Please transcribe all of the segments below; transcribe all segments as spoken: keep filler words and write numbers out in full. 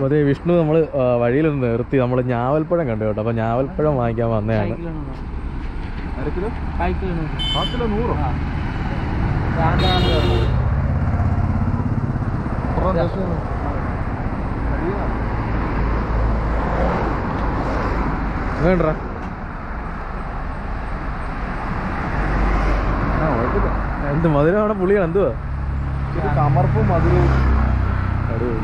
അതേ വിഷ്ണു നമ്മൾ വഴിയിലൊന്ന് നിർത്തി നമ്മൾ ഞാവൽപ്പഴം കണ്ടു കേട്ടോ. അപ്പോൾ ഞാവൽപ്പഴം വാങ്ങിക്കാൻ വന്നതാണ്. വേണ്ട എന്ത് മധുരമാണ് പുളിയാണ് എന്തുവാ കമർപ്പും മധുരവും അടിപൊളി.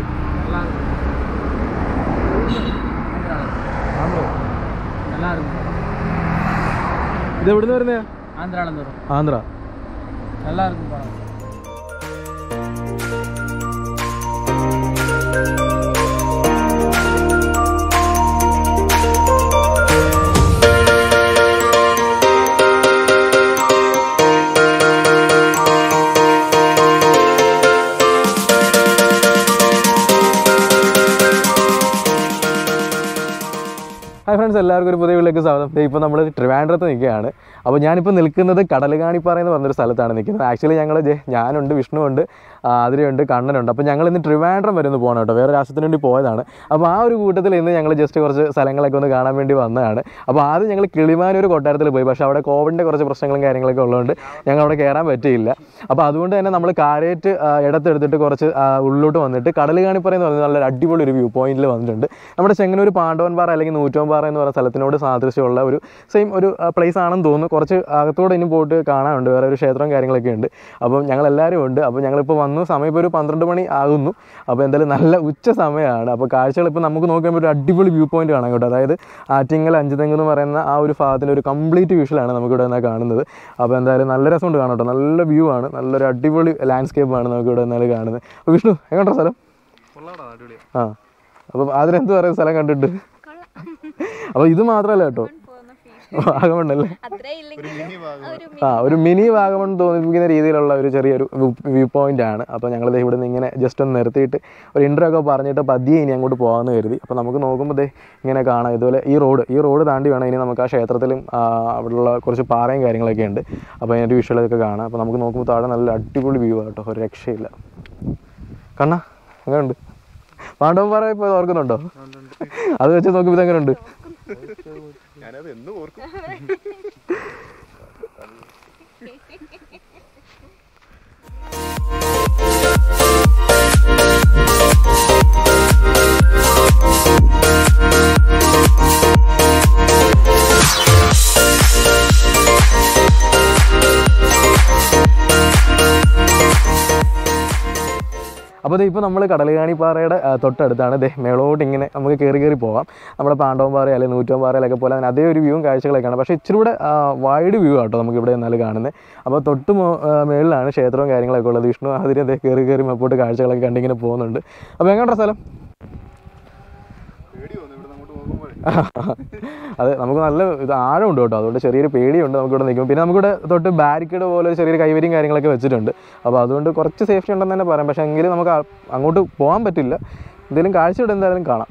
ഇത് എവിടുന്ന് വരുന്നേ? ആന്ധ്ര. நல்லா இருக்கும் பழம். ഹായ് ഫ്രണ്ട്സ്, എല്ലാവർക്കും ഒരു പുതിയ വീട്ടിലേക്ക് സ്വാഗതം. ഇപ്പോൾ നമ്മൾ ട്രിവാൻഡ്രത്ത് നിൽക്കുകയാണ്. അപ്പോൾ ഞാനിപ്പോൾ നിൽക്കുന്നത് കടലുകാണിപ്പാറ എന്ന് പറഞ്ഞൊരു സ്ഥലത്താണ് നിൽക്കുന്നത്. ആക്ച്വലി ഞങ്ങൾ ഞാനുണ്ട്, വിഷ്ണുവുണ്ട്, അതിരയുണ്ട്, കണ്ണനുണ്ട്. അപ്പോൾ ഞങ്ങൾ ഇന്ന് ട്രിവാൻഡ്രം വരെ ഒന്ന് പോകണം കേട്ടോ. വേറെ രാഷ്ട്രത്തിന് വേണ്ടി പോയതാണ്. അപ്പോൾ ആ ഒരു കൂട്ടത്തിൽ ഇന്ന് ഞങ്ങൾ ജസ്റ്റ് കുറച്ച് സ്ഥലങ്ങളൊക്കെ ഒന്ന് കാണാൻ വേണ്ടി വന്നതാണ്. അപ്പോൾ ആദ്യം ഞങ്ങൾ കിളിമാനൂർ കൊട്ടാരത്തിൽ പോയി. പക്ഷേ അവിടെ കോവിഡിൻ്റെ കുറച്ച് പ്രശ്നങ്ങളും കാര്യങ്ങളൊക്കെ ഉള്ളതുകൊണ്ട് ഞങ്ങൾ അവിടെ കയറാൻ പറ്റിയില്ല. അപ്പോൾ അതുകൊണ്ട് തന്നെ നമ്മൾ കാരേറ്റ് ഇടത്തെടുത്തിട്ട് കുറച്ച് ഉള്ളിലോട്ട് വന്നിട്ട് കടലുകാണിപ്പാറ എന്ന് പറഞ്ഞാൽ നല്ലൊരു അടിപൊളി ഒരു വ്യൂ പോയിന്റിൽ വന്നിട്ടുണ്ട്. നമ്മുടെ ചെങ്ങന്നൂർ പാണ്ഡവൻപാറ അല്ലെങ്കിൽ നൂറ്റോൻപാറ എന്ന് പറയുന്ന സ്ഥലത്തിനോട് സാദൃശ്യമുള്ള ഒരു സെയിം ഒരു പ്ലേസ് ആണെന്ന് തോന്നുന്നു. കുറച്ച് അകത്തോടെ ഇനി പോയിട്ട് കാണാനുണ്ട്, വേറെ ഒരു ക്ഷേത്രവും കാര്യങ്ങളൊക്കെ ഉണ്ട്. അപ്പം ഞങ്ങളെല്ലാവരും ഉണ്ട്. അപ്പോൾ ഞങ്ങളിപ്പോൾ വന്നു, സമയം ഇപ്പോൾ ഒരു പന്ത്രണ്ട് മണി ആകുന്നു. അപ്പോൾ എന്തായാലും നല്ല ഉച്ച സമയമാണ്. അപ്പോൾ കാഴ്ചകൾ ഇപ്പോൾ നമുക്ക് നോക്കുമ്പോൾ ഒരു അടിപൊളി വ്യൂ പോയിന്റ് കാണാൻ കേട്ടോ. അതായത് ആറ്റിങ്ങൽ അഞ്ചുതെങ്ങ് എന്ന് പറയുന്ന ആ ഒരു ഭാഗത്തിൻ്റെ ഒരു കംപ്ലീറ്റ് വിഷ്വലാണ് നമുക്കിവിടെ നിന്ന് കാണുന്നത്. അപ്പോൾ എന്തായാലും നല്ല രസമുണ്ട് കാണാം കേട്ടോ. നല്ല വ്യൂ ആണ്, നല്ലൊരു അടിപൊളി ലാൻഡ്സ്കേപ്പാണ് നമുക്കിവിടെ നിന്നാലും കാണുന്നത്. അപ്പോൾ വിഷ്ണു എങ്ങോട്ടാ സ്ഥലം? ആ, അപ്പം അതിനെന്ത് പറയുന്ന സ്ഥലം കണ്ടിട്ട്? അപ്പോൾ ഇത് മാത്രമല്ല കേട്ടോ, വാഗമണ്ണല്ലേ? ആ, ഒരു മിനി വാഗമൺ തോന്നിപ്പിക്കുന്ന രീതിയിലുള്ള ഒരു ചെറിയൊരു വ്യൂ പോയിന്റ് ആണ്. അപ്പോൾ ഞങ്ങളിത് ഇവിടെ നിന്ന് ഇങ്ങനെ ജസ്റ്റ് ഒന്ന് നിർത്തിയിട്ട് ഒരു ഇൻട്രോ ഒക്കെ പറഞ്ഞിട്ട് പതിയെ ഇനി അങ്ങോട്ട് പോകാമെന്ന് കരുതി. അപ്പോൾ നമുക്ക് നോക്കുമ്പോൾ ദേ ഇങ്ങനെ കാണാം. ഇതുപോലെ ഈ റോഡ് ഈ റോഡ് താണ്ടി വേണം ഇനി നമുക്ക് ആ ക്ഷേത്രത്തിലും അവിടെയുള്ള കുറച്ച് പാറയും കാര്യങ്ങളൊക്കെ ഉണ്ട്. അപ്പോൾ അതിൻ്റെ വിഷ്വലൊക്കെ കാണാം. അപ്പോൾ നമുക്ക് നോക്കുമ്പോൾ താഴെ നല്ല അടിപൊളി വ്യൂ ആട്ടോ, ഒരു രക്ഷയില്ല. കണ്ണാ അങ്ങനെ ഉണ്ട്. പാണ്ഡവൻപാറ ഇപ്പോൾ ഓർക്കുന്നുണ്ടോ? അത് വെച്ച് നോക്കുമ്പോൾ ഇതെങ്ങനെ ഉണ്ട്? ഞാനത് എന്ന് ഓർക്കും. അപ്പോൾ ഇപ്പോൾ നമ്മൾ കടലുകാണിപ്പാറയുടെ തൊട്ടടുത്താണ്. ദേ മേളോട്ട് ഇങ്ങനെ നമുക്ക് കയറി കയറി പോകാം. നമ്മുടെ പാണ്ഡവൻപാറ അല്ലെങ്കിൽ നൂറ്റോൻപാറയിലൊക്കെ പോലെ അതിന് അതേ ഒരു വ്യൂവും കാഴ്ചകളൊക്കെയാണ്. പക്ഷേ ഇച്ചിരി കൂടെ വൈഡ് വ്യൂ ആട്ടോ നമുക്ക് ഇവിടെ നിന്നാലും കാണുന്നത്. അപ്പോൾ തൊട്ട് മേളിലാണ് ക്ഷേത്രവും കാര്യങ്ങളൊക്കെ ഉള്ളത്. വിഷ്ണു അതിന് അതേ കയറി കയറി മുമ്പോട്ട് കാഴ്ചകളൊക്കെ കണ്ടിങ്ങനെ പോകുന്നുണ്ട്. അപ്പോൾ എങ്ങോട്ടാ സ്ഥലം? അതെ, നമുക്ക് നല്ല ഇത് ആഴമുണ്ട് കേട്ടോ, അതുകൊണ്ട് ചെറിയൊരു പേടിയുണ്ട് നമുക്കിവിടെ നിൽക്കും. പിന്നെ നമുക്കിവിടെ തൊട്ട് ബാരിക്കേഡ് പോലെ ഒരു ചെറിയൊരു കൈവരിയും കാര്യങ്ങളൊക്കെ വെച്ചിട്ടുണ്ട്. അപ്പോൾ അതുകൊണ്ട് കുറച്ച് സേഫ്റ്റി ഉണ്ടെന്ന് തന്നെ പറയാം. പക്ഷേ എങ്കിലും നമുക്ക് അങ്ങോട്ട് പോകാൻ പറ്റില്ല. എന്തെങ്കിലും കാഴ്ച ഇവിടെ എന്തായാലും കാണാം.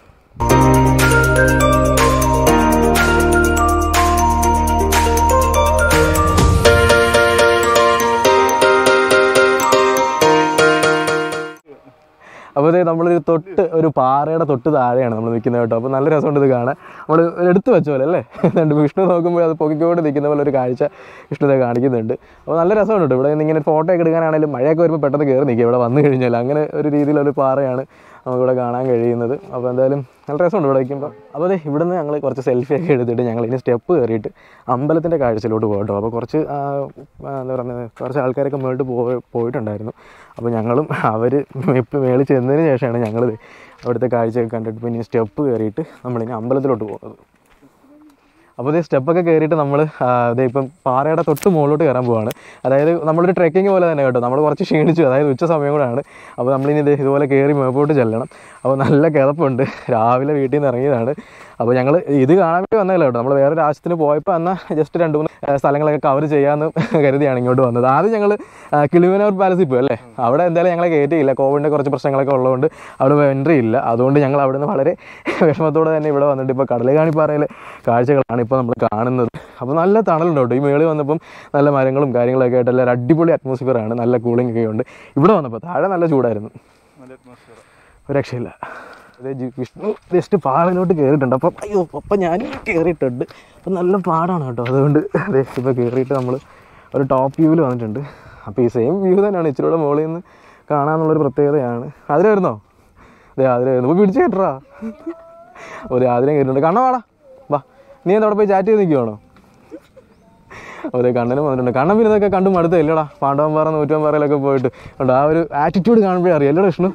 അപ്പോൾ ഇത് നമ്മളൊരു തൊട്ട് ഒരു പാറയുടെ തൊട്ട് താഴെയാണ് നമ്മൾ നിൽക്കുന്നത് കേട്ടോ. അപ്പോൾ നല്ല രസമുണ്ട് ഇത് കാണാൻ. നമ്മൾ എടുത്ത് വെച്ച പോലെ അല്ലേ? വിഷ്ണു നോക്കുമ്പോൾ അത് പൊക്കിക്കോട്ട് നിൽക്കുന്ന പോലെ ഒരു കാഴ്ച വിഷ്ണുതെ കാണിക്കുന്നുണ്ട്. അപ്പോൾ നല്ല രസമുണ്ട് കേട്ടോ. ഇവിടെ ഇങ്ങനെ ഫോട്ടോ ഒക്കെ എടുക്കാനാണെങ്കിലും മഴയൊക്കെ വരുമ്പോൾ പെട്ടെന്ന് കയറി നിൽക്കുക ഇവിടെ വന്നു കഴിഞ്ഞാൽ. അങ്ങനെ ഒരു രീതിയിലൊരു പാറയാണ് നമുക്കിവിടെ കാണാൻ കഴിയുന്നത്. അപ്പോൾ എന്തായാലും നല്ല രസമുണ്ട് ഇവിടെ വയ്ക്കുമ്പോൾ. അപ്പോൾ അതെ ഇവിടുന്ന് ഞങ്ങൾ കുറച്ച് സെൽഫിയൊക്കെ എടുത്തിട്ട് ഞങ്ങൾ ഇനി സ്റ്റെപ്പ് കയറിയിട്ട് അമ്പലത്തിൻ്റെ കാഴ്ചയിലോട്ട് പോകട്ടോ. അപ്പോൾ കുറച്ച് എന്താ പറയുന്നത് കുറച്ച് ആൾക്കാരൊക്കെ മുകളിൽ പോയി പോയിട്ടുണ്ടായിരുന്നു. അപ്പോൾ ഞങ്ങളും അവർ ഇപ്പം മേളിൽ ചെന്നതിന് ശേഷമാണ് ഞങ്ങൾ അവിടുത്തെ കാഴ്ചയൊക്കെ കണ്ടിട്ട് പിന്നെ സ്റ്റെപ്പ് കയറിയിട്ട് നമ്മളിനി അമ്പലത്തിലോട്ട് പോകുന്നത്. അപ്പോൾ ഇതേ സ്റ്റെപ്പൊക്കെ കയറിയിട്ട് നമ്മൾ ഇതേ ഇപ്പം പാറയുടെ തൊട്ട് മുകളിലോട്ട് കയറാൻ പോവാണ്. അതായത് നമ്മളൊരു ട്രെക്കിങ് പോലെ തന്നെ കേട്ടോ. നമ്മൾ കുറച്ച് ക്ഷീണിച്ചു, അതായത് ഉച്ച സമയം കൂടെയാണ്. അപ്പോൾ നമ്മളിനി ഇത് ഇതുപോലെ കയറി മുമ്പോട്ട് ചെല്ലണം. അപ്പോൾ നല്ല കിതപ്പുണ്ട്, രാവിലെ വീട്ടിൽ നിന്ന് ഇറങ്ങിയതാണ്. അപ്പോൾ ഞങ്ങൾ ഇത് കാണാൻ വേണ്ടി വന്നതല്ല കേട്ടോ. നമ്മൾ വേറെ രാജ്യത്തിന് പോയപ്പോൾ എന്നാൽ ജസ്റ്റ് രണ്ട് മൂന്ന് സ്ഥലങ്ങളൊക്കെ കവർ ചെയ്യാമെന്ന് കരുതിയാണ് ഇങ്ങോട്ട് വന്നത്. ആദ്യം ഞങ്ങൾ കിളിമനൂർ പാലസിൽ പോയി അല്ലേ, അവിടെ എന്തായാലും ഞങ്ങളെ കയറ്റിയില്ല. കോവിഡിൻ്റെ കുറച്ച് പ്രശ്നങ്ങളൊക്കെ ഉള്ളതുകൊണ്ട് അവിടെ എൻട്രി ഇല്ല. അതുകൊണ്ട് ഞങ്ങൾ അവിടെ നിന്ന് വളരെ വിഷമത്തോടെ തന്നെ ഇവിടെ വന്നിട്ട് ഇപ്പോൾ കടലുകാണിപ്പാറയിലെ കാഴ്ചകളാണ് ഇപ്പോൾ നമ്മൾ കാണുന്നത്. അപ്പോൾ നല്ല തണലുണ്ട് കേട്ടോ. ഈ മേളിൽ വന്നപ്പം നല്ല മരങ്ങളും കാര്യങ്ങളൊക്കെ ആയിട്ട് എല്ലാവരും അടിപൊളി അറ്റ്മോസ്ഫിയറാണ്, നല്ല കൂളിംഗ് ഒക്കെ ഉണ്ട്. ഇവിടെ വന്നപ്പോൾ താഴെ നല്ല ചൂടായിരുന്നു, ഒരു രക്ഷയില്ല. അതെ വിഷ്ണു ജസ്റ്റ് പാറയിലോട്ട് കയറിയിട്ടുണ്ട്. അപ്പം അയ്യോ അപ്പം ഞാൻ കയറിയിട്ടുണ്ട്. അപ്പം നല്ല പാടാണ് കേട്ടോ. അതുകൊണ്ട് അതെ ഇപ്പോൾ കയറിയിട്ട് നമ്മൾ ഒരു ടോപ്പ് വ്യൂവിൽ വന്നിട്ടുണ്ട്. അപ്പോൾ ഈ സെയിം വ്യൂ തന്നെയാണ് ഇച്ചിരിയുടെ മുകളിൽ നിന്ന് കാണാമെന്നുള്ളൊരു പ്രത്യേകതയാണ്. അതിൽ വരുന്നോ? അതെ അതിൽ വരുന്നു. ഇപ്പോൾ പിടിച്ച് കേട്ടറാ ഒരു ആദ്യം കയറിയിട്ടുണ്ട്. കണ്ണ വാടാ വാ. നീ എന്താ അവിടെ പോയി ചാറ്റ് ചെയ്ത് നിൽക്കുവാണോ? അതെ കണ്ണനും വന്നിട്ടുണ്ട്. കണ്ണൻ പിന്നെ ഇതൊക്കെ കണ്ടു മടുത്ത ഇല്ലടാ. പാണ്ഡവൻപാറ നൂറ്റമ്പാറയിലൊക്കെ പോയിട്ട് ഉണ്ട്. ആ ഒരു ആറ്റിറ്റ്യൂഡ് കാണുമ്പോഴേ അറിയാം അല്ലടാ വിഷ്ണു.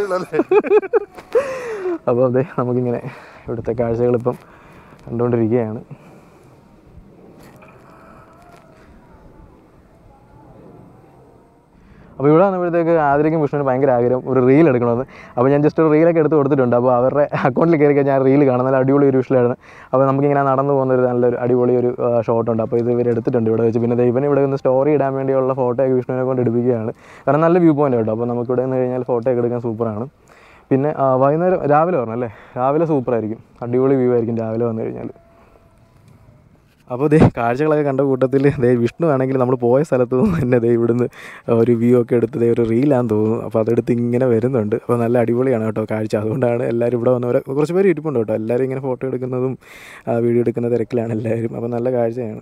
അപ്പോൾ അതെ നമുക്കിങ്ങനെ ഇവിടുത്തെ കാഴ്ചകളിപ്പം കണ്ടുകൊണ്ടിരിക്കുകയാണ്. അപ്പോൾ ഇവിടെ വന്നപ്പോഴത്തേക്ക് ആദ്യം വിഷ്ണുവിന് ഭയങ്കര ആഗ്രഹം ഒരു റീൽ എടുക്കണമെന്ന്. അപ്പോൾ ഞാൻ ജസ്റ്റ് ഒരു റീലൊക്കെ എടുത്ത് കൊടുത്തിട്ടുണ്ട്. അപ്പോൾ അവരുടെ അക്കൗണ്ടിൽ കയറി കഴിഞ്ഞാൽ റീൽ കാണാൻ നല്ല അടിപൊളി ഒരു വിഷ്വലാണ്. അപ്പോൾ നമുക്കിങ്ങനെ നടന്നു പോകുന്ന ഒരു നല്ലൊരു അടിപൊളി ഒരു ഷോട്ടുണ്ട്. അപ്പോൾ ഇത് ഇവർ എടുത്തിട്ടുണ്ട് ഇവിടെ വെച്ച്. പിന്നെ ഇവൻ ഇവിടെ നിന്ന് സ്റ്റോറി ഇടാൻ വേണ്ടിയുള്ള ഫോട്ടോയൊക്കെ വിഷ്ണുവിനെ കൊണ്ട് എടുപ്പിക്കുകയാണ്. കാരണം നല്ല വ്യൂ പോയിൻ്റ് കേട്ടോ. അപ്പോൾ നമുക്ക് ഇവിടെ നിന്ന് കഴിഞ്ഞാൽ ഫോട്ടോ ഒക്കെ എടുക്കാൻ സൂപ്പറാണ്. പിന്നെ വൈകുന്നേരം രാവിലെ വരണം അല്ലേ? രാവിലെ സൂപ്പറായിരിക്കും, അടിപൊളി വ്യൂ ആയിരിക്കും രാവിലെ വന്നു കഴിഞ്ഞാൽ. അപ്പോൾ ദേ കാഴ്ചകളൊക്കെ കണ്ട കൂട്ടത്തിൽ ദേ വിഷ്ണു ആണെങ്കിൽ നമ്മൾ പോയ സ്ഥലത്ത് നിന്ന് തന്നെ ദേ ഇവിടുന്ന് ഒരു വ്യൂ ഒക്കെ എടുത്ത് ദേ ഒരു റീലാന്ന് തോന്നുന്നു. അപ്പോൾ അതെടുത്ത് ഇങ്ങനെ വരുന്നുണ്ട്. അപ്പോൾ നല്ല അടിപൊളിയാണ് കേട്ടോ കാഴ്ച. അതുകൊണ്ടാണ് എല്ലാവരും ഇവിടെ വന്നവരെ കുറച്ച് പേര് ഇരിപ്പുണ്ട് കേട്ടോ. എല്ലാവരും ഇങ്ങനെ ഫോട്ടോ എടുക്കുന്നതും വീഡിയോ എടുക്കുന്ന തിരക്കിലാണ് എല്ലാവരും. അപ്പോൾ നല്ല കാഴ്ചയാണ്.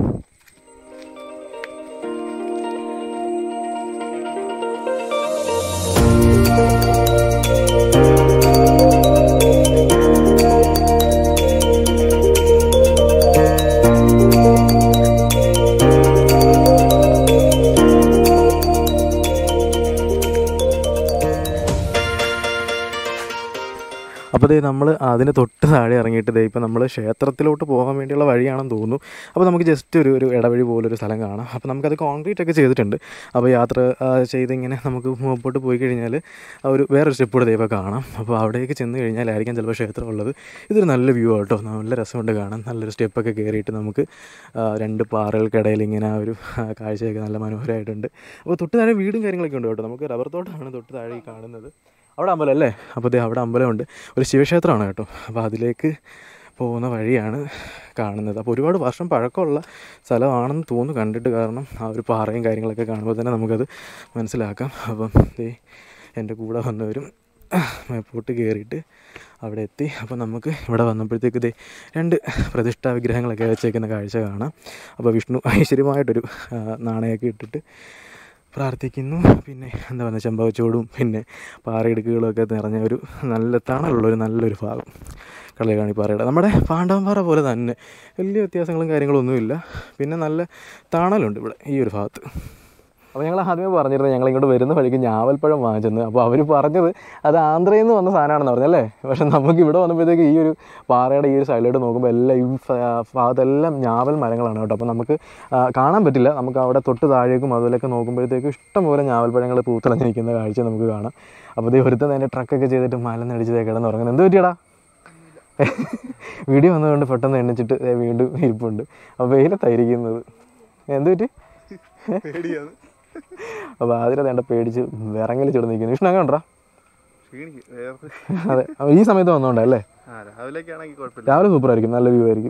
അപ്പോൾ ദേ നമ്മൾ അതിന് തൊട്ട് താഴെ ഇറങ്ങിയിട്ട് ദേ ഇപ്പോൾ നമ്മൾ ക്ഷേത്രത്തിലോട്ട് പോകാൻ വേണ്ടിയുള്ള വഴിയാണെന്ന് തോന്നുന്നു. അപ്പോൾ നമുക്ക് ജസ്റ്റ് ഒരു ഒരു ഇടവഴി പോലൊരു സ്ഥലം കാണാം. അപ്പോൾ നമുക്കത് കോൺക്രീറ്റ് ഒക്കെ ചെയ്തിട്ടുണ്ട്. അപ്പോൾ യാത്ര ചെയ്തിങ്ങനെ നമുക്ക് മുമ്പോട്ട് പോയി കഴിഞ്ഞാൽ ഒരു വേറൊരു സ്റ്റെപ്പ് കൂടെ ദൈവം കാണാം. അപ്പോൾ അവിടേക്ക് ചെന്ന് കഴിഞ്ഞാലായിരിക്കും ചിലപ്പോൾ ക്ഷേത്രം ഉള്ളത്. ഇതൊരു നല്ല വ്യൂ ആട്ടോ, നല്ല രസമുണ്ട് കാണാൻ. നല്ലൊരു സ്റ്റെപ്പൊക്കെ കയറിയിട്ട് നമുക്ക് രണ്ട് പാറകൾക്കിടയിൽ ഇങ്ങനെ ആ ഒരു കാഴ്ചയൊക്കെ നല്ല മനോഹരമായിട്ടുണ്ട്. അപ്പോൾ തൊട്ട് താഴെ വീടും കാര്യങ്ങളൊക്കെ ഉണ്ട് കേട്ടോ. നമുക്ക് റബ്ബർ തോട്ടമാണ് തൊട്ട് താഴെ ഈ കാണുന്നത്. അവിടെ അമ്പലം അല്ലേ? അപ്പോൾ ദേ അവിടെ അമ്പലമുണ്ട്, ഒരു ശിവക്ഷേത്രമാണ് കേട്ടോ. അപ്പോൾ അതിലേക്ക് പോകുന്ന വഴിയാണ് കാണുന്നത്. അപ്പോൾ ഒരുപാട് വർഷം പഴക്കമുള്ള സ്ഥലമാണെന്ന് തോന്നുന്നു കണ്ടിട്ട്. കാരണം ആ ഒരു പാറയും കാര്യങ്ങളൊക്കെ കാണുമ്പോൾ തന്നെ നമുക്കത് മനസ്സിലാക്കാം. അപ്പം ദേ എൻ്റെ കൂടെ വന്നവരും മേപ്പോട്ട് കയറിയിട്ട് അവിടെ എത്തി. അപ്പോൾ നമുക്ക് ഇവിടെ വന്നപ്പോഴത്തേക്ക് ദേ രണ്ട് പ്രതിഷ്ഠാ വിഗ്രഹങ്ങളൊക്കെ വെച്ചേക്കുന്ന കാഴ്ച കാണാം. അപ്പോൾ വിഷ്ണു ഐശ്വര്യമായിട്ടൊരു നാണയമൊക്കെ ഇട്ടിട്ട് പ്രാർത്ഥിക്കുന്നു. പിന്നെ എന്താ പറയുക, ചെമ്പകച്ചോടും പിന്നെ പാറയിടുക്കുകളൊക്കെ നിറഞ്ഞ ഒരു നല്ല തണലുള്ളൊരു നല്ലൊരു ഭാഗം കടലുകാണിപ്പാറയുടെ. നമ്മുടെ പാണ്ഡവൻപാറ പോലെ തന്നെ വലിയ വ്യത്യാസങ്ങളും കാര്യങ്ങളൊന്നുമില്ല. പിന്നെ നല്ല തണലുണ്ട് ഇവിടെ ഈ ഒരു ഭാഗത്ത്. അപ്പോൾ ഞങ്ങൾ ആദ്യമേ പറഞ്ഞിരുന്നത് ഞങ്ങളിങ്ങോട്ട് വരുന്ന വഴിക്ക് ഞാവൽപ്പഴം വാങ്ങിച്ചെന്ന്. അപ്പോൾ അവർ പറഞ്ഞത് അത് ആന്ധ്രയിൽ നിന്ന് വന്ന സാധനമാണെന്ന് പറഞ്ഞല്ലേ. പക്ഷേ നമുക്ക് ഇവിടെ വന്നപ്പോഴത്തേക്ക് ഈ ഒരു പാറയുടെ ഈ ഒരു സൈഡിലോട്ട് നോക്കുമ്പോൾ എല്ലാം ഈ ഭാഗത്തെല്ലാം ഞാവൽ മരങ്ങളാണ് കേട്ടോ. അപ്പോൾ നമുക്ക് കാണാൻ പറ്റില്ല. നമുക്ക് അവിടെ തൊട്ട് താഴേക്കും അതിലൊക്കെ നോക്കുമ്പോഴത്തേക്കും ഇഷ്ടംപോലെ ഞാവൽപ്പഴങ്ങൾ പൂത്തിളഞ്ഞ് നിൽക്കുന്ന കാഴ്ച നമുക്ക് കാണാം. അപ്പോൾ ഇത് ഒരുത്തൻ അതിൻ്റെ ട്രക്കൊക്കെ ചെയ്തിട്ട് മലന്നടിച്ചതേ കിടന്ന് ഉറങ്ങുന്നത്. എന്ത് പറ്റിയടാ? വീഡിയോ വന്നതുകൊണ്ട് പെട്ടെന്ന് എണ്ണിച്ചിട്ട് വീണ്ടും ഇരിപ്പുണ്ട്. അപ്പോൾ വെയിലത്തായിരിക്കുന്നത്. എന്ത് പറ്റി? പേടിയാണ്. അപ്പോൾ ആദ്യം വേണ്ട പേടിച്ച് വിറങ്ങൽ ചെടു നിൽക്കുന്നു. വിഷ്ണു അങ്ങനെ ഉണ്ടോ? അതെ, ഈ സമയത്ത് വന്നോണ്ടല്ലേ. രാവിലെ സൂപ്പറായിരിക്കും, നല്ല വ്യൂ ആയിരിക്കും.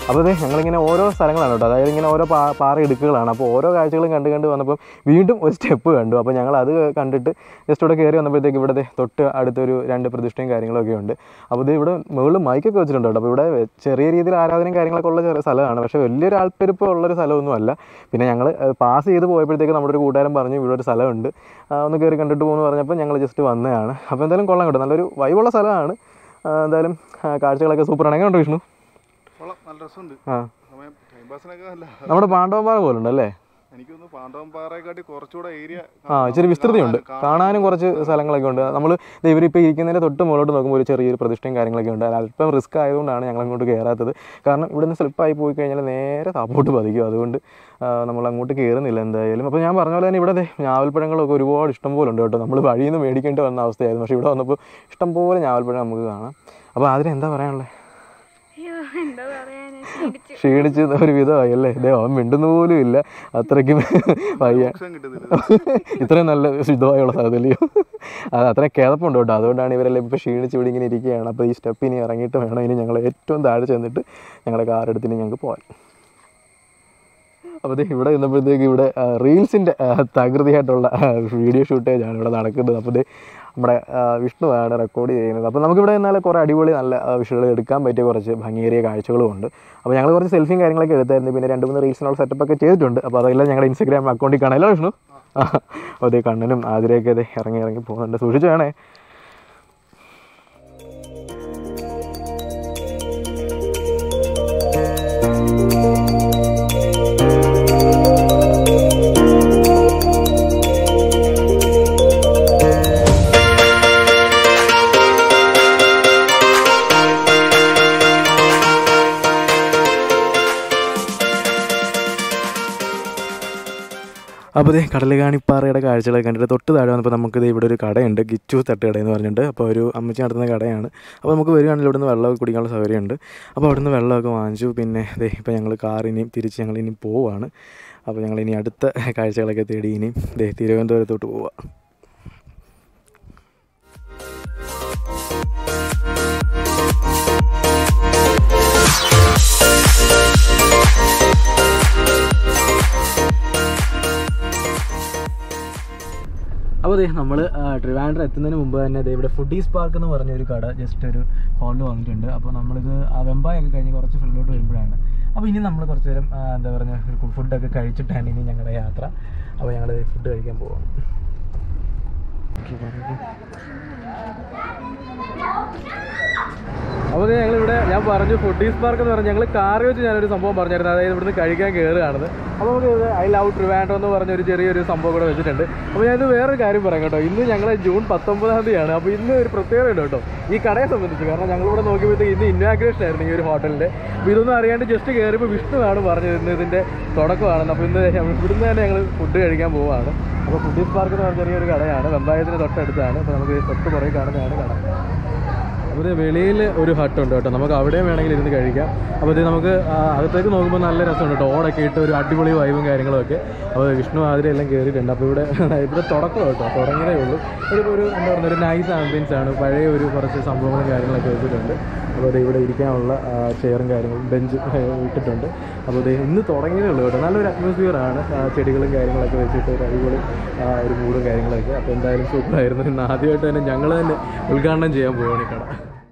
അപ്പോൾ അതെ ഞങ്ങളിങ്ങനെ ഓരോ സ്ഥലങ്ങളാണ് കേട്ടോ, അതായത് ഇങ്ങനെ ഓരോ പാ പാറ ഇടുക്കുകളാണ്. അപ്പോൾ ഓരോ കാഴ്ചകളും കണ്ട് കണ്ട് വന്നപ്പോൾ വീണ്ടും ഒരു സ്റ്റെപ്പ് കണ്ടു. അപ്പോൾ ഞങ്ങൾ അത് കണ്ടിട്ട് ജസ്റ്റ് ഇവിടെ കയറി വന്നപ്പോഴത്തേക്ക് ഇവിടെ തൊട്ട് അടുത്തൊരു രണ്ട് പ്രതിഷ്ഠയും കാര്യങ്ങളൊക്കെ ഉണ്ട്. അപ്പോൾ ഇത് ഇവിടെ മുകളിൽ മൈക്കൊക്കെ വെച്ചിട്ടുണ്ട് കേട്ടോ. അപ്പോൾ ഇവിടെ ചെറിയ രീതിയിൽ ആരാധനയും കാര്യങ്ങളൊക്കെ ഉള്ള ചെറിയ സ്ഥലമാണ്, പക്ഷേ വലിയൊരു ആൾപ്പെരുപ്പം ഉള്ളൊരു സ്ഥലമൊന്നും അല്ല. പിന്നെ ഞങ്ങൾ പാസ് ചെയ്ത് പോയപ്പോഴത്തേക്ക് നമ്മുടെ ഒരു കൂട്ടുകാരൻ പറഞ്ഞു ഇവിടെ ഒരു സ്ഥലമുണ്ട്, ഒന്ന് കയറി കണ്ടിട്ട് പോകുമെന്ന് പറഞ്ഞപ്പോൾ ഞങ്ങൾ ജസ്റ്റ് വന്നതാണ്. അപ്പോൾ എന്തായാലും കൊള്ളാം കേട്ടോ, നല്ലൊരു വൈബുള്ള സ്ഥലമാണ്. എന്തായാലും കാഴ്ചകളൊക്കെ സൂപ്പറാണ്. എങ്ങനെയുണ്ട് വിഷ്ണു? നല്ല രസമുണ്ട്. ആ നല്ല നമ്മുടെ പാണ്ഡവൻപാറ പോലുണ്ട് അല്ലേ? എനിക്കൊന്ന് പാണ്ഡവൻപാറയെക്കാട്ടി കുറച്ചുകൂടെ ഏരിയ ആ ഇച്ചിരി വിസ്തൃതിയുണ്ട്, കാണാനും കുറച്ച് സ്ഥലങ്ങളൊക്കെ ഉണ്ട്. നമ്മൾ ഇവരിപ്പോൾ ഇരിക്കുന്നതിൻ്റെ തൊട്ട് മുകളിലോട്ട് നോക്കുമ്പോൾ ഒരു ചെറിയൊരു പ്രതിഷ്ഠയും കാര്യങ്ങളൊക്കെ ഉണ്ട്. അത് അല്പം റിസ്ക് ആയതുകൊണ്ടാണ് ഞങ്ങൾ അങ്ങോട്ട് കയറാത്തത്. കാരണം ഇവിടെ നിന്ന് സ്ലിപ്പായി പോയി കഴിഞ്ഞാൽ നേരെ താപ്പോട്ട് പതിക്കും, അതുകൊണ്ട് നമ്മൾ അങ്ങോട്ട് കയറുന്നില്ല എന്തായാലും. അപ്പോൾ ഞാൻ പറഞ്ഞ പോലെ തന്നെ ഇവിടെ ഞാവൽപ്പഴങ്ങളൊക്കെ ഒരുപാട് ഇഷ്ടംപോലെ ഉണ്ട് കേട്ടോ. നമ്മൾ വഴിയിൽ നിന്ന് മേടിക്കേണ്ടി വന്ന അവസ്ഥയായിരുന്നു, പക്ഷേ ഇവിടെ വന്നപ്പോൾ ഇഷ്ടംപോലെ ഞാവൽപ്പഴം നമുക്ക് കാണാം. അപ്പോൾ അതിന് എന്താ പറയാനുള്ളത്? ക്ഷീണിച്ച് ഒരു വിധമായി അല്ലേ? ഇതേ അവൻ മിണ്ടുന്ന പോലും ഇല്ല, അത്രയ്ക്കും വയ്യ. ഇത്രയും നല്ല ശുദ്ധമായുള്ള സ്ഥലത്തല്ലയോ, അത് അത്രയും കിതപ്പുണ്ട് കേട്ടോ. അതുകൊണ്ടാണ് ഇവരെല്ലാം ഇപ്പോൾ ക്ഷീണിച്ച് ഇവിടെ ഇങ്ങനെ ഇരിക്കുകയാണ്. അപ്പോൾ ഈ സ്റ്റെപ്പ് ഇനി ഇറങ്ങിയിട്ട് വേണം ഇനി ഞങ്ങൾ ഏറ്റവും താഴെ ചെന്നിട്ട് ഞങ്ങളുടെ കാർ എടുത്തിട്ട് ഞങ്ങൾക്ക് പോകാൻ. അപ്പോൾ ഇത് ഇവിടെ നിന്നപ്പോഴത്തേക്ക് ഇവിടെ റീൽസിൻ്റെ തകൃതിയായിട്ടുള്ള വീഡിയോ ഷൂട്ടേജാണ് ഇവിടെ നടക്കുന്നത്. അപ്പോൾ ഇത് നമ്മുടെ വിഷ്ണുവാണ് റെക്കോർഡ് ചെയ്യുന്നത്. അപ്പോൾ നമുക്കിവിടെ എന്നാൽ കുറേ അടിപൊളി നല്ല വിഷ്വലുകൾ എടുക്കാൻ പറ്റിയ കുറച്ച് ഭംഗിയേറിയ കാഴ്ചകളും ഉണ്ട്. അപ്പോൾ ഞങ്ങൾ കുറച്ച് സെൽഫിയും കാര്യങ്ങളൊക്കെ എടുത്തായിരുന്നു, പിന്നെ രണ്ട് മൂന്ന് റീൽസിനുള്ള സെറ്റപ്പൊക്കെ ചെയ്തിട്ടുണ്ട്. അപ്പോൾ അതെല്ലാം ഞങ്ങളുടെ ഇൻസ്റ്റാഗ്രാം അക്കൗണ്ടിൽ കാണാമല്ലോ വിഷ്ണു. ആ അപ്പോൾ അതേ കണ്ണനും ആതിരയൊക്കെ അതെ ഇറങ്ങി ഇറങ്ങി പോകുന്നുണ്ട്, സൂക്ഷിച്ചു വേണേ. അപ്പോൾ ഇത് കടലുകാണിപ്പാറയുടെ കാഴ്ചകളൊക്കെ കണ്ടിട്ട് തൊട്ട് താഴെ വന്നപ്പോൾ നമുക്കിത് ഇവിടെ ഒരു കടയുണ്ട്, ഗിച്ചു തട്ടുകട എന്ന് പറഞ്ഞിട്ട്. അപ്പോൾ ഒരു അമ്മച്ചി നടത്തുന്ന കടയാണ്. അപ്പോൾ നമുക്ക് വരികയാണെങ്കിൽ ഇവിടെ നിന്ന് വെള്ളമൊക്കെ കുടിക്കാനുള്ള സൗകര്യമുണ്ട്. അപ്പോൾ അവിടെ നിന്ന് വെള്ളമൊക്കെ വാങ്ങിച്ചു. പിന്നെ ഇതേ ഇപ്പോൾ ഞങ്ങൾ കാർ ഇനിയും തിരിച്ച് ഞങ്ങൾ ഇനി പോവുകയാണ്. അപ്പോൾ ഞങ്ങൾ ഇനി അടുത്ത കാഴ്ചകളൊക്കെ തേടി ഇനിയും ഇതേ തിരുവനന്തപുരത്തോട്ട് പോവാം. അപ്പോൾ അതെ നമ്മൾ ട്രിവാൻഡ്രം എത്തുന്നതിന് മുമ്പ് തന്നെ അതെ ഇവിടെ ഫുഡീസ് പാർക്ക് എന്ന് പറഞ്ഞൊരു കട ജസ്റ്റ് ഒരു ഹോളിൽ വന്നിട്ടുണ്ട്. അപ്പോൾ നമ്മളിത് വെമ്പായൊക്കെ കഴിഞ്ഞ് കുറച്ച് ഫ്രണ്ടിലോട്ട് വരുമ്പോഴാണ്. അപ്പോൾ ഇനി നമ്മൾ കുറച്ച് നേരം എന്താ പറയുക ഫുഡൊക്കെ കഴിച്ചിട്ടാണ് ഇനി ഞങ്ങളുടെ യാത്ര. അപ്പോൾ ഞങ്ങൾ ഫുഡ് കഴിക്കാൻ പോവാം. അപ്പോൾ ഞങ്ങളിവിടെ ഞാൻ പറഞ്ഞു ഫുഡീസ് പാർക്ക് എന്ന് പറഞ്ഞാൽ ഞങ്ങൾ കാറി വെച്ച് ഞാനൊരു സംഭവം പറഞ്ഞിരുന്നു, അതായത് ഇവിടുന്ന് കഴിക്കാൻ കയറുകയാണെന്ന്. അപ്പോൾ നമുക്ക് ഐ ലവ് ട്രിവാൻഡ്രം എന്ന് പറഞ്ഞൊരു ചെറിയൊരു സംഭവം കൂടെ വെച്ചിട്ടുണ്ട്. അപ്പോൾ ഞാനിത് വേറൊരു കാര്യം പറയാം കേട്ടോ. ഇന്ന് ഞങ്ങൾ ജൂൺ പത്തൊമ്പതാം തീയതിയാണ്. അപ്പോൾ ഇന്ന് ഒരു പ്രത്യേകത ഉണ്ട് കേട്ടോ ഈ കടയെ സംബന്ധിച്ച്. കാരണം ഞങ്ങളിവിടെ നോക്കിയപ്പോഴത്തേക്ക് ഇന്ന് ഇന്നാഗ്രേഷൻ ആയിരുന്നു ഈ ഒരു ഹോട്ടലിൻ്റെ. അപ്പോൾ ഇതൊന്നും അറിയാണ്ട് ജസ്റ്റ് കയറിയപ്പോൾ വിഷ്ണുവാണ് പറഞ്ഞത് ഇന്ന് ഇതിൻ്റെ തുടക്കമാണെന്ന്. അപ്പോൾ ഇന്ന് ഇവിടുന്ന് തന്നെ ഞങ്ങൾ ഫുഡ് കഴിക്കാൻ പോവുകയാണ്. അപ്പോൾ ഫുഡീസ് പാർക്ക് എന്ന് പറഞ്ഞ ചെറിയൊരു കടയാണ്, വെമ്പായത്തിന് തൊട്ടടുത്താണ്. അപ്പോൾ നമുക്ക് തൊട്ട് പുറകെ കാണുന്നതാണ് കട. അപ്പോൾ വെളിയിൽ ഒരു ഹട്ടുണ്ട് കേട്ടോ, നമുക്ക് അവിടെയും വേണമെങ്കിൽ ഇരുന്ന് കഴിക്കാം. അപ്പോൾ ഇത് നമുക്ക് അകത്തേക്ക് നോക്കുമ്പോൾ നല്ല രസമുണ്ട് കേട്ടോ, ഓടൊക്കെ ഇട്ട് ഒരു അടിപൊളി വൈബും കാര്യങ്ങളൊക്കെ. അപ്പോൾ വിഷ്ണു ആതിര എല്ലാം കയറിയിട്ടുണ്ട്. അപ്പോൾ ഇവിടെ ഇവിടെ തുടക്കം കേട്ടോ, തുടങ്ങിയതേ ഉള്ളൂ. ഒരു ഒരു എന്താ പറയുക ഒരു നൈസ് ആംബിയൻസ് ആണ്, പഴയ ഒരു കുറച്ച് സംഭവങ്ങളും കാര്യങ്ങളൊക്കെ വെച്ചിട്ടുണ്ട്. അപ്പോൾ അത് ഇവിടെ ഇരിക്കാനുള്ള ചെയറും കാര്യങ്ങളും ബെഞ്ച് ഇട്ടിട്ടുണ്ട്. അപ്പോൾ ഇത് ഇന്ന് തുടങ്ങിയതേ ഉള്ളൂ കേട്ടോ, നല്ലൊരു അറ്റ്മോസ്ഫിയറാണ്, ചെടികളും കാര്യങ്ങളൊക്കെ വെച്ചിട്ട് ഒരു അടിപൊളി ഒരു മൂടും കാര്യങ്ങളൊക്കെ. അപ്പോൾ എന്തായാലും സൂപ്പറായിരുന്നു. ഇന്ന് ആദ്യമായിട്ട് തന്നെ ഞങ്ങൾ തന്നെ ഉദ്ഘാടനം ചെയ്യാൻ പോവുകയാണ് ഈ കട.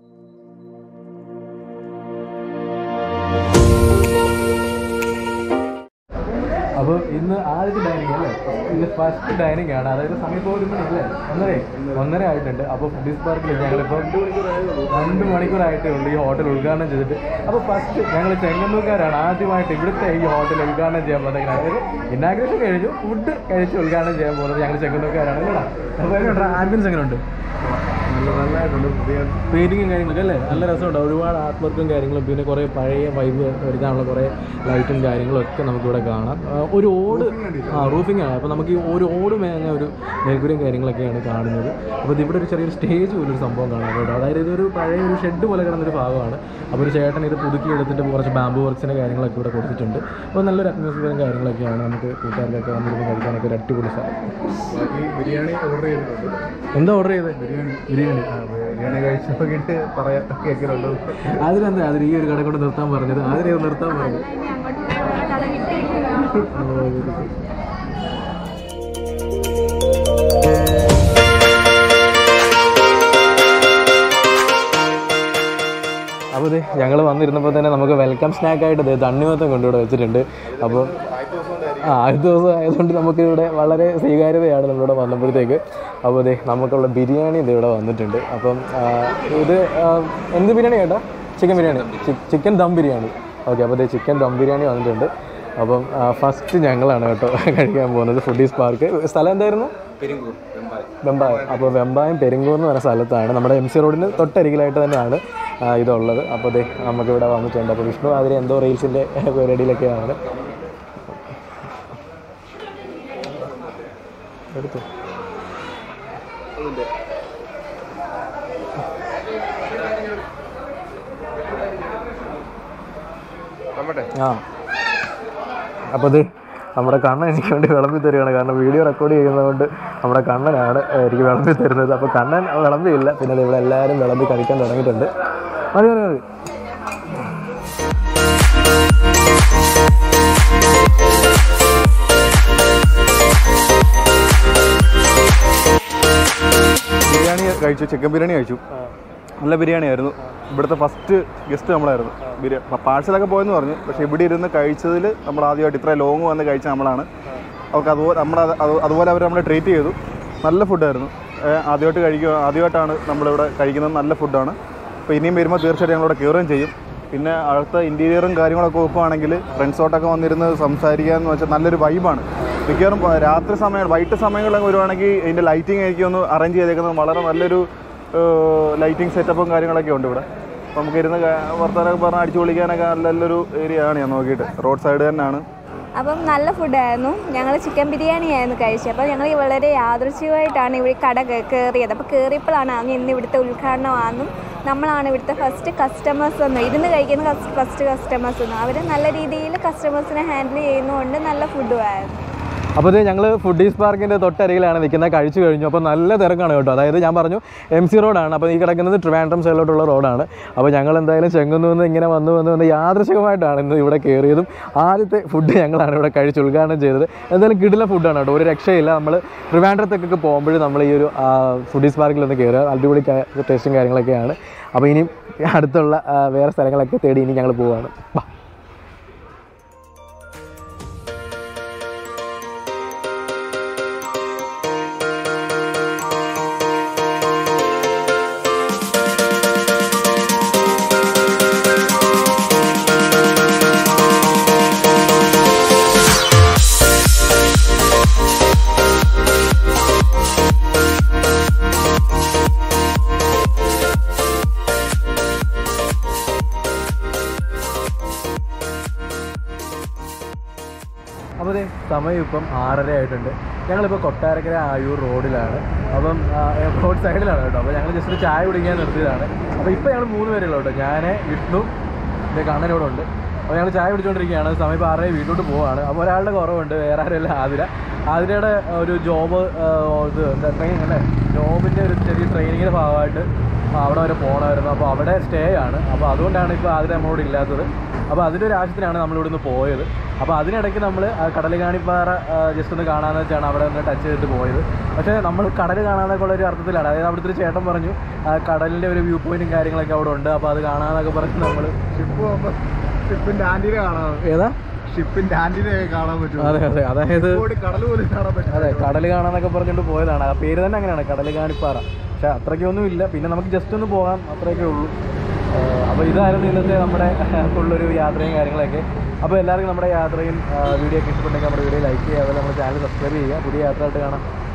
അപ്പോൾ ഇന്ന് ആദ്യത്തെ ഡൈനിങ് അല്ലേ, ഇത് ഫസ്റ്റ് ഡൈനിങ് ആണ്. അതായത് സമയം ഇപ്പോൾ ഒരു മണി അല്ലേ, ഒന്നര ഒന്നര ആയിട്ടുണ്ട്. അപ്പോൾ ഫുഡീസ് പാർക്കിൽ ഞങ്ങളിപ്പോൾ രണ്ട് മണിക്കൂറായിട്ടേ ഉള്ളൂ ഈ ഹോട്ടൽ ഉദ്ഘാടനം ചെയ്തിട്ട്. അപ്പോൾ ഫസ്റ്റ് ഞങ്ങൾ ചെങ്ങന്നൂർക്കാരാണ് ആദ്യമായിട്ട് ഇവിടുത്തെ ഈ ഹോട്ടൽ ഉദ്ഘാടനം ചെയ്യാൻ പോകുന്നത്. അതായത് ഇന്നാഗ്രേഷൻ കഴിഞ്ഞു, ഫുഡ് കഴിച്ച് ഉദ്ഘാടനം ചെയ്യാൻ പോകുന്നത് ഞങ്ങൾ ചെങ്ങന്നൂർക്കാരാണ്. അല്ലടാ അപ്പോൾ ആംബിയൻസ് എങ്ങനെയുണ്ട്? നല്ലതായിട്ടുണ്ട്, പുതിയ പെയിൻറ്റിങ്ങും കാര്യങ്ങളൊക്കെ അല്ലേ, നല്ല രസമുണ്ട്. ഒരുപാട് ആർട്ട് വർക്കും കാര്യങ്ങളും പിന്നെ കുറേ പഴയ വൈബ് വരുത്താനുള്ള കുറേ ലൈറ്റും കാര്യങ്ങളും ഒക്കെ നമുക്കിവിടെ കാണാം. ഒരു ഓട് ആ റൂഫിംഗ് ആണ്. അപ്പോൾ നമുക്ക് ഈ ഒരു ഓട് മേഞ്ഞ ഒരു മേൽക്കൂരയും കാര്യങ്ങളൊക്കെയാണ് കാണുന്നത്. അപ്പോൾ ഇതിവിടെ ഒരു ചെറിയൊരു സ്റ്റേജ് പോലൊരു സംഭവം കാണാൻ കേട്ടോ. അതായത് ഇതൊരു പഴയ ഒരു ഷെഡ് പോലെ കിടന്നൊരു ഭാഗമാണ്. അപ്പോൾ ഒരു ചേട്ടൻ ഇത് പുതുക്കി എടുത്തിട്ട് കുറച്ച് ബാമ്പു വർക്സിൻ്റെ കാര്യങ്ങളൊക്കെ ഇവിടെ കൊടുത്തിട്ടുണ്ട്. അപ്പോൾ നല്ലൊരു അറ്റ്മോസ്ഫിയറും കാര്യങ്ങളൊക്കെയാണ്. നമുക്ക് കൂട്ടുകാരിലൊക്കെ വന്നിരുന്ന് കഴിക്കാനൊക്കെ ഒരു അടിപൊളി സ്ഥലം. ബിരിയാണി ഓർഡർ ചെയ്തിട്ടുണ്ട്. എന്താ ഓർഡർ ചെയ്തത്? ബിരിയാണി ബിരിയാണി ബിരിയാണി കഴിച്ചോക്കിട്ട് പറയാൻ കേൾക്കുന്നുണ്ടോ? അതിനെന്താ അതിന് ഈ ഒരു കട കൊണ്ട് നിർത്താൻ പറഞ്ഞത്? അതിനെ നിർത്താൻ പറഞ്ഞത് അപ്പോൾ ഇത് ഞങ്ങൾ വന്നിരുന്നപ്പോൾ തന്നെ നമുക്ക് വെൽക്കം സ്നാക്കായിട്ട് ഇത് തണ്ണിമത്തം കൊണ്ടുകൂടെ വെച്ചിട്ടുണ്ട്. അപ്പോൾ ആ ആദ്യ ദിവസം ആയതുകൊണ്ട് നമുക്കിവിടെ വളരെ സ്വീകാര്യതയാണ് നമ്മളിവിടെ വന്നപ്പോഴത്തേക്ക്. അപ്പോൾ ഇതേ നമുക്കുള്ള ബിരിയാണി ഇത് ഇവിടെ വന്നിട്ടുണ്ട്. അപ്പം ഇത് എന്ത് ബിരിയാണി കേട്ടോ? Chicken biryani, chicken dum biryani. Okay, അപ്പോൾ ഇതേ ചിക്കൻ ദം ബിരിയാണി വന്നിട്ടുണ്ട്. അപ്പം ഫസ്റ്റ് ഞങ്ങളാണ് കേട്ടോ കഴിക്കാൻ പോകുന്നത്. Foodies park. സ്ഥലം എന്തായിരുന്നു? പെരിങ്കൂർ, വെമ്പായം. അപ്പോൾ വെമ്പായം പെരിങ്കൂർ എന്ന് പറഞ്ഞ സ്ഥലത്താണ്, നമ്മുടെ എം സി റോഡിന് തൊട്ടരികിലായിട്ട് തന്നെയാണ് ഇതുള്ളത്. അപ്പോൾ ഇതേ നമുക്കിവിടെ വന്നിട്ടുണ്ട്. അപ്പോൾ വിഷ്ണു അതിൽ എന്തോ റീൽസിൻ്റെ പരിപാടിയിലൊക്കെയാണ്. എടുത്തു ആ അപ്പോൾ ഇത് നമ്മുടെ കണ്ണൻ എനിക്ക് വേണ്ടി വിളമ്പി തരികയാണ്. കാരണം വീഡിയോ റെക്കോർഡ് ചെയ്യുന്നതുകൊണ്ട് നമ്മുടെ കണ്ണനാണ് എനിക്ക് വിളമ്പി തരുന്നത്. അപ്പോൾ കണ്ണൻ വിളമ്പിയില്ല, പിന്നെ ഇവിടെ എല്ലാവരും വിളമ്പി കഴിക്കാൻ തുടങ്ങിയിട്ടുണ്ട്. മതി മതി മതി. ബിരിയാണി കഴിച്ചു, ചിക്കൻ ബിരിയാണി കഴിച്ചു. നല്ല ബിരിയാണി ആയിരുന്നു. ഇവിടുത്തെ ഫസ്റ്റ് ഗസ്റ്റ് നമ്മളായിരുന്നു. ബിരിയാണി പാഴ്സലൊക്കെ പോയെന്ന് പറഞ്ഞു, പക്ഷേ ഇവിടെ ഇരുന്ന് കഴിച്ചതിൽ നമ്മൾ ആദ്യമായിട്ട് ഇത്ര ലോങ് വന്ന് കഴിച്ച നമ്മളാണ്. അവർക്ക് അതുപോലെ നമ്മുടെ അതുപോലെ അവർ നമ്മളെ ട്രീറ്റ് ചെയ്തു. നല്ല ഫുഡായിരുന്നു. ആദ്യമായിട്ട് കഴിക്കുക ആദ്യമായിട്ടാണ് നമ്മളിവിടെ കഴിക്കുന്നത്. നല്ല ഫുഡാണ്. അപ്പോൾ ഇനിയും വരുമ്പോൾ തീർച്ചയായിട്ടും ഞങ്ങളിവിടെ കയറുകയും ചെയ്യും. പിന്നെ അടുത്ത ഇൻറ്റീരിയറും കാര്യങ്ങളൊക്കെ നോക്കുകയാണെങ്കിൽ ഫ്രണ്ട്സോട്ടൊക്കെ വന്നിരുന്ന് സംസാരിക്കുക എന്ന് വെച്ചാൽ നല്ലൊരു വൈബാണ്. മിക്കവാറും രാത്രി സമയം വൈകിട്ട് സമയങ്ങളിലൊക്കെ വരുവാണെങ്കിൽ ഇതിൻ്റെ ലൈറ്റിംഗ് ആയിരിക്കും ഒന്ന് അറേഞ്ച് ചെയ്തേക്കുന്നത്. വളരെ നല്ലൊരു ലൈറ്റിംഗ് സെറ്റപ്പും കാര്യങ്ങളൊക്കെ ഉണ്ട് ഇവിടെ. അപ്പോൾ നമുക്ക് ഇരുന്ന് വർത്തമാനമൊക്കെ പറഞ്ഞ് അടിച്ചു പൊളിക്കാനൊക്കെ നല്ലൊരു ഏരിയ ആണ്. ഞാൻ നോക്കിയിട്ട് റോഡ് സൈഡ് തന്നെയാണ്. അപ്പം നല്ല ഫുഡായിരുന്നു. ഞങ്ങൾ ചിക്കൻ ബിരിയാണി ആയിരുന്നു കഴിച്ചത്. അപ്പോൾ ഞങ്ങൾ വളരെ യാദൃച്ഛികമായിട്ടാണ് ഇവിടെ കട കയറിയത്. അപ്പോൾ കയറിയപ്പോഴാണ് അങ്ങ് ഇന്ന് ഇവിടുത്തെ ഉദ്ഘാടനമാണെന്നും നമ്മളാണ് ഇവിടുത്തെ ഫസ്റ്റ് കസ്റ്റമേഴ്സ് ഒന്നും ഇരുന്ന് കഴിക്കുന്ന ഫസ്റ്റ് കസ്റ്റമേഴ്സ് ഒന്നും അവർ നല്ല രീതിയിൽ കസ്റ്റമേഴ്സിനെ ഹാൻഡിൽ ചെയ്യുന്നതുകൊണ്ട് നല്ല ഫുഡുമായിരുന്നു. അപ്പോൾ ഇത് ഞങ്ങൾ ഫുഡീസ് പാർക്കിൻ്റെ തൊട്ടരികിലാണ് നിൽക്കുന്നത്. കഴിച്ചു കഴിഞ്ഞു. അപ്പോൾ നല്ല തിരക്കാണ് കേട്ടോ. അതായത് ഞാൻ പറഞ്ഞു എം സി റോഡാണ്. അപ്പോൾ ഈ കിടക്കുന്നത് ട്രിവാൻഡ്രം സൈഡിലോട്ടുള്ള റോഡാണ്. അപ്പോൾ ഞങ്ങൾ എന്തായാലും ചെങ്ങന്നൂന്ന് ഇങ്ങനെ വന്ന് വന്ന് വന്ന് യാദൃശികമായിട്ടാണ് ഇന്ന് ഇവിടെ കയറിയതും. ആദ്യത്തെ ഫുഡ് ഞങ്ങളാണ് ഇവിടെ കഴിച്ച് ഉദ്ഘാടനം ചെയ്തത്. എന്തായാലും കിടിലൻ ഫുഡാണ് കേട്ടോ, ഒരു രക്ഷയില്ല. നമ്മൾ ട്രിവാൻഡ്രത്തേക്കൊക്കെ പോകുമ്പോൾ നമ്മൾ ഈ ഒരു ഫുഡീസ് പാർക്കിലൊന്ന് കയറുക. അടിപൊളി ടേസ്റ്റും കാര്യങ്ങളൊക്കെയാണ്. അപ്പോൾ ഇനി അടുത്തുള്ള വേറെ സ്ഥലങ്ങളൊക്കെ തേടി ഇനി ഞങ്ങൾ പോവുകയാണ്. ബാ. അപ്പോൾ അതെ സമയം ഇപ്പം ആറര ആയിട്ടുണ്ട്. ഞങ്ങളിപ്പോൾ കൊട്ടാരക്കര ആയൂർ റോഡിലാണ്. അപ്പം റോഡ് സൈഡിലാണ് കേട്ടോ. അപ്പോൾ ഞങ്ങൾ ജസ്റ്റ് ചായ കുടിക്കാൻ നിർത്തിയതാണ്. അപ്പോൾ ഇപ്പോൾ ഞങ്ങൾ മൂന്ന് പേരുള്ളൂ കേട്ടോ. ഞാൻ, വിഷ്ണു, എൻ്റെ കണ്ണനോടെ ഉണ്ട്. അപ്പോൾ ഞങ്ങൾ ചായ കുടിച്ചുകൊണ്ടിരിക്കുകയാണ്. സമയം ഇപ്പോൾ ആറര വീട്ടിലോട്ട് പോവുകയാണ്. അപ്പോൾ ഒരാളുടെ കുറവുണ്ട്, വേറെ ആരുമല്ല, ആതിര. ആതിരയുടെ ഒരു ജോബ് ഇത് എന്താ ട്രെയിനിങ് അല്ലേ, ജോബിൻ്റെ ഒരു ചെറിയ ട്രെയിനിങ്ങിൻ്റെ ഭാഗമായിട്ട് അവിടെ വരെ പോകണമായിരുന്നു. അപ്പോൾ അവിടെ സ്റ്റേ ആണ്. അപ്പോൾ അതുകൊണ്ടാണ് ഇപ്പോൾ ആതിര നമ്മളോട് ഇല്ലാത്തത്. അപ്പോൾ അതിൻ്റെ ഒരു ആവശ്യത്തിനാണ് നമ്മളിവിടുന്ന് പോയത്. അപ്പോൾ അതിനിടയ്ക്ക് നമ്മൾ കടലുകാണിപ്പാറ ജസ്റ്റ് ഒന്ന് കാണാമെന്ന് വെച്ചാണ് അവിടെ ഒന്ന് ടച്ച് ചെയ്തിട്ട് പോയത്. പക്ഷേ നമ്മൾ കടൽ കാണാനൊക്കെ ഉള്ള ഒരു അർത്ഥത്തിലാണ്. അതായത് അവിടുത്തെ ഒരു ചേട്ടൻ പറഞ്ഞു കടലിൻ്റെ ഒരു വ്യൂ പോയിൻറ്റും കാര്യങ്ങളൊക്കെ അവിടെ ഉണ്ട്. അപ്പോൾ അത് കാണാമെന്നൊക്കെ പറഞ്ഞ് നമ്മൾ ഷിപ്പ് പോകുമ്പോൾ ഷിപ്പിൻ്റെ ആൻറ്റിനെ കാണാം. ഏതാ ഷിപ്പിൻ്റെ ആൻറ്റിനെയൊക്കെ കാണാൻ പറ്റും. അതെ അതെ, അതായത് കടൽ പോലും കാണാൻ പറ്റും. അതെ, കടൽ കാണാനൊക്കെ പറഞ്ഞിട്ട് പോയതാണ്. ആ പേര് തന്നെ അങ്ങനെയാണ്, കടലുകാണിപ്പാറ. പക്ഷേ അത്രയ്ക്കൊന്നും ഇല്ല. പിന്നെ നമുക്ക് ജസ്റ്റ് ഒന്ന് പോകാം, അത്രയൊക്കെ ഉള്ളൂ. അപ്പോൾ ഇതായിരുന്നു ഇന്നത്തെ നമ്മുടെ ഫുള്ളൊരു യാത്രയും കാര്യങ്ങളൊക്കെ. അപ്പോൾ എല്ലാവർക്കും നമ്മുടെ യാത്രയും വീഡിയോ ഒക്കെ ഇഷ്ടപ്പെട്ടെങ്കിൽ നമ്മുടെ വീഡിയോ ലൈക്ക് ചെയ്യുക, അതുപോലെ നമ്മുടെ ചാനൽ സബ്സ്ക്രൈബ് ചെയ്യുക. പുതിയ യാത്രയായിട്ട് കാണാം.